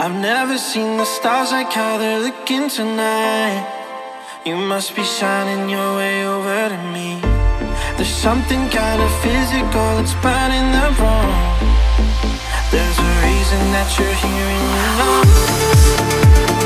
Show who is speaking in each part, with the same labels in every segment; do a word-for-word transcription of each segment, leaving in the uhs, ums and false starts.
Speaker 1: I've never seen the stars like how they're looking tonight. You must be shining your way over to me. There's something kind of physical that's burning the room. There's a reason that you're here and you know.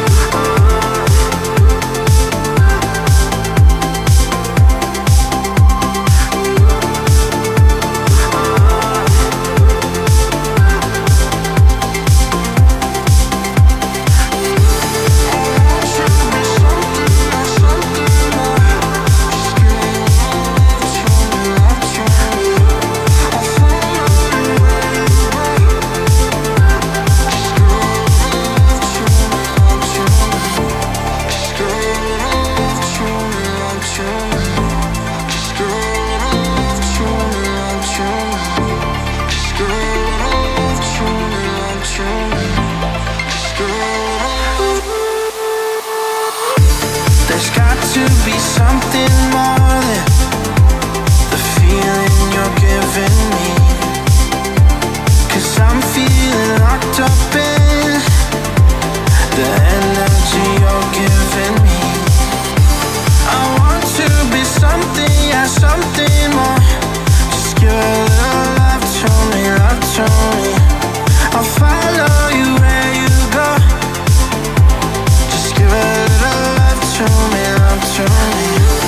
Speaker 1: There's got to be something more than the feeling you're giving me, 'cause I'm feeling locked up in the energy you're giving me. I want to be something, yeah, something more. Just give a little love to me, love to me. I'll follow you where you go. Just give a little love to me, love to me.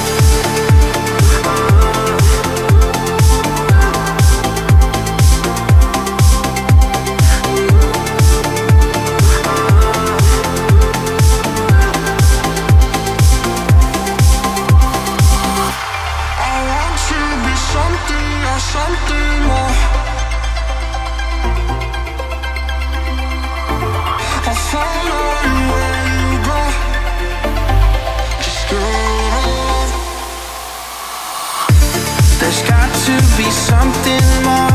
Speaker 1: I want to be something or something more. I'll follow you where you go. Just go. There's got to be something more.